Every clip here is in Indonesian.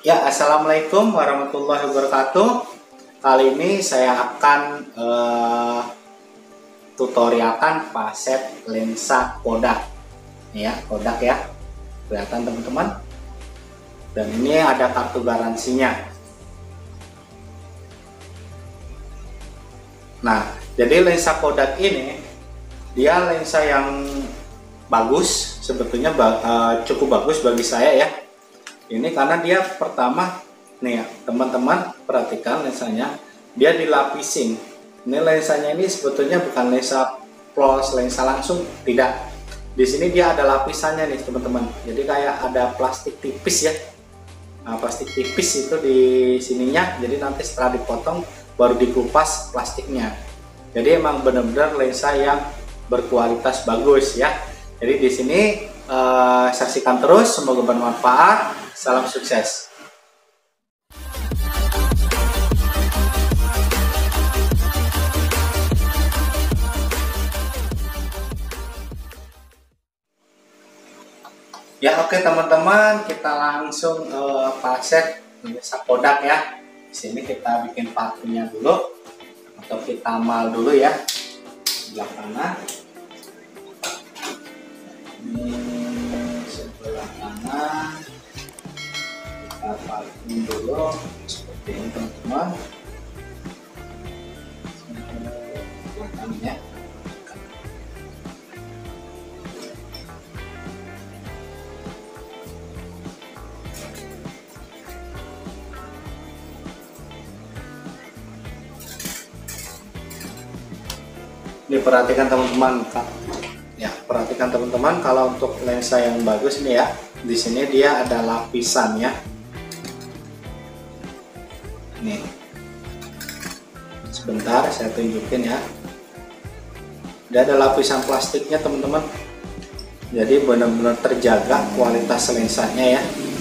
Ya, assalamualaikum warahmatullahi wabarakatuh. Kali ini saya akan tutorialkan faset lensa Kodak. Ini ya, Kodak ya, kelihatan teman-teman. Dan ini ada kartu garansinya. Nah, jadi lensa Kodak ini dia lensa yang bagus, sebetulnya cukup bagus bagi saya ya. Ini karena dia pertama nih ya, teman-teman perhatikan lensanya, dia dilapisin. Ini lensanya ini sebetulnya bukan lensa plus, lensa langsung, tidak. Di sini dia ada lapisannya nih teman-teman. Jadi kayak ada plastik tipis ya. Nah, plastik tipis itu di sininya. Jadi nanti setelah dipotong baru dikupas plastiknya. Jadi emang benar-benar lensa yang berkualitas bagus ya. Jadi di sini saksikan terus, semoga bermanfaat. Salam sukses. Ya oke teman-teman, kita langsung faset lensa Kodak ya. Di sini kita bikin pakunya dulu atau kita mal dulu ya. Sebelah kanan. Ini sebelah kanan. Kita pakai dulu seperti ini teman-teman. Belakangnya. Ini perhatikan teman-teman, ya perhatikan teman-teman, kalau untuk lensa yang bagus ini ya, di sini dia ada lapisannya. Nih, sebentar saya tunjukin ya. Dia ada lapisan plastiknya teman-teman, jadi benar-benar terjaga kualitas lensanya ya.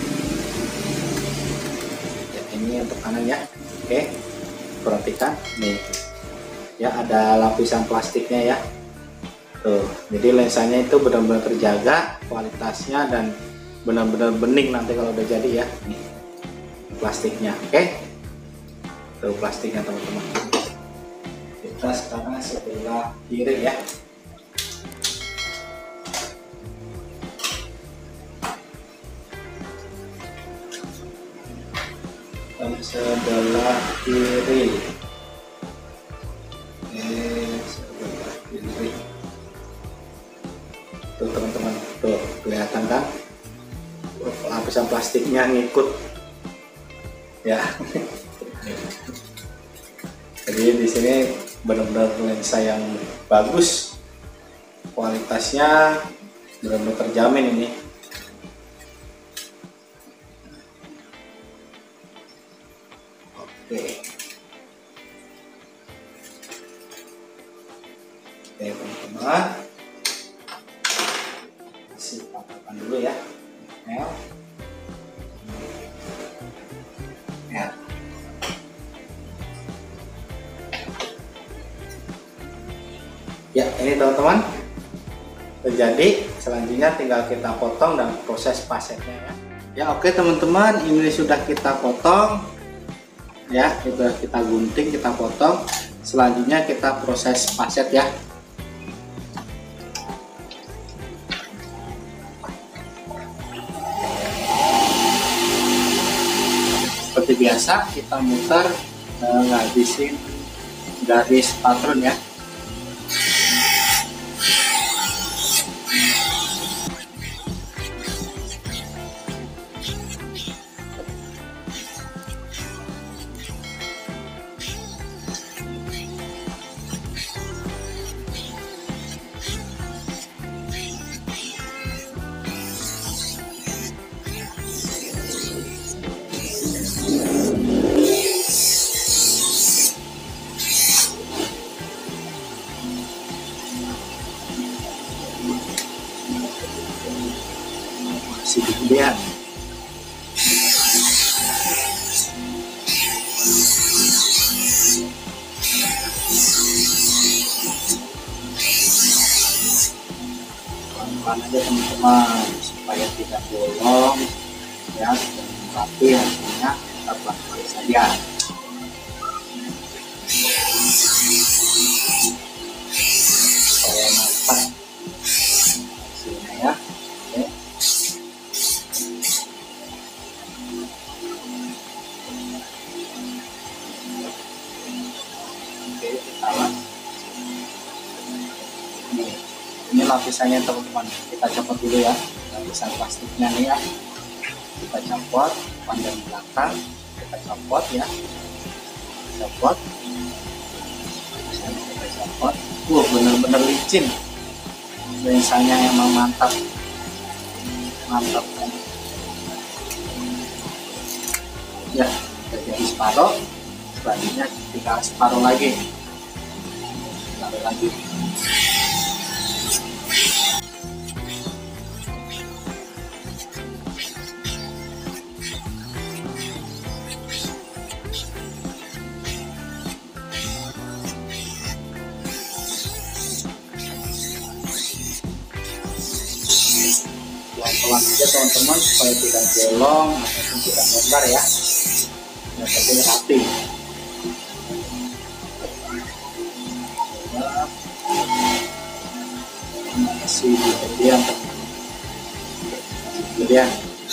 Ya ini untuk kanan ya, oke, perhatikan nih. Ya ada lapisan plastiknya ya. Tuh, jadi lensanya itu benar-benar terjaga kualitasnya dan benar-benar bening nanti kalau udah jadi ya. Nih plastiknya, oke. Tuh plastiknya teman-teman. Kita sekarang sebelah kiri ya. Dan sebelah kiri. Sebelah kiri. Tuh teman-teman, tuh kelihatan kan? Lapisan plastiknya ngikut ya. Jadi di sini benar-benar lensa yang bagus, kualitasnya benar-benar terjamin ini. Oke. Oke teman-teman, kasih patokan dulu ya. Ya. Ya ini teman-teman terjadi, selanjutnya tinggal kita potong dan proses fasetnya ya. Ya oke teman-teman, ini sudah kita potong ya, sudah kita gunting, kita potong. Selanjutnya kita proses faset ya. Seperti biasa kita muter ngabisin garis patron ya. Masih kemudian pelan-pelan aja teman-teman supaya tidak bolong ya. Tapi hasilnya kita pelan-pelan saja. Supaya mantap hasilnya ya. Oke. Oke, kita ini lapisannya teman-teman, kita copot dulu ya lapisan plastiknya nih ya, kita copot panjang belakang, kita copot ya, copot, kita copot. Bener-bener licin, lensanya emang mantap kan ya. Kita jadi separuh, selanjutnya tinggal separuh lagi. Pelan-pelan aja teman-teman, supaya tidak bolong ataupun tidak longgar ya, yang penting rapi. Masih di bagian lagi.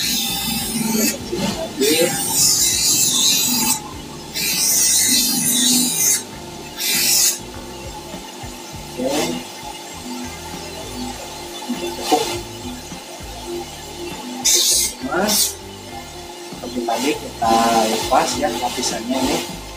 Seperti tadi kita lepas ya lapisannya ini.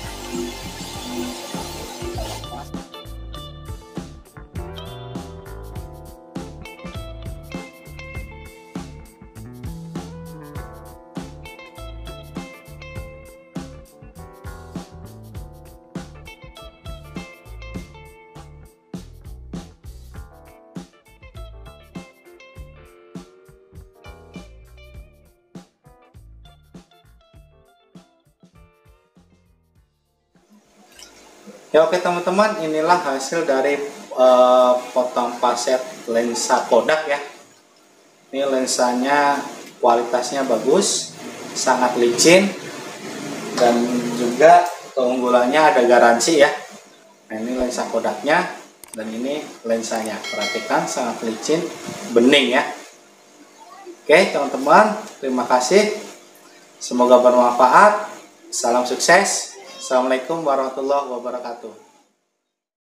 Ya oke teman-teman, inilah hasil dari potong faset lensa Kodak ya. Ini lensanya kualitasnya bagus, sangat licin, dan juga keunggulannya ada garansi ya. Nah ini lensa Kodaknya, dan ini lensanya. Perhatikan sangat licin, bening ya. Oke teman-teman, terima kasih. Semoga bermanfaat. Salam sukses. Assalamualaikum warahmatullahi wabarakatuh.